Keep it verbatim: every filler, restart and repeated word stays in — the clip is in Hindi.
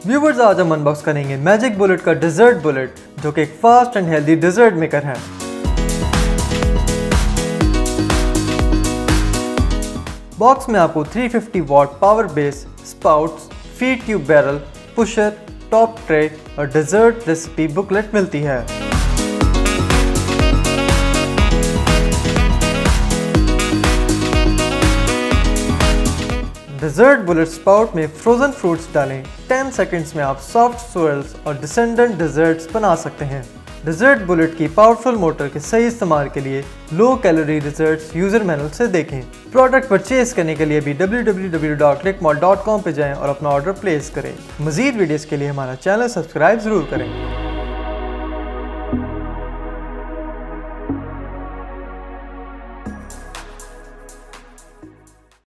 व्यूवर्स, आज हम अनबॉक्स करेंगे मैजिक बुलेट का डेजर्ट बुलेट, जो कि एक fast and healthy dessert maker है। बॉक्स में आपको three fifty watt power base, spouts, feed tube barrel, pusher, top tray और डेजर्ट रेसिपी बुकलेट मिलती है। डेजर्ट बुलेट स्पाउट में फ्रोजन फ्रूट्स डालें। टेन सेकंड्स में आप सॉफ्ट swirls और डिसेंडेंट डेजर्ट्स बना सकते हैं। डेजर्ट बुलेट की पावरफुल मोटर के सही इस्तेमाल के लिए low calorie desserts user manual से देखें। प्रोडक्ट परचेज करने के लिए भी W W W dot click mall dot com पे जाएं और अपना ऑर्डर प्लेस करें। मजीद वीडियोस के लिए हमारा चैनल सब्सक्राइब जरूर करें।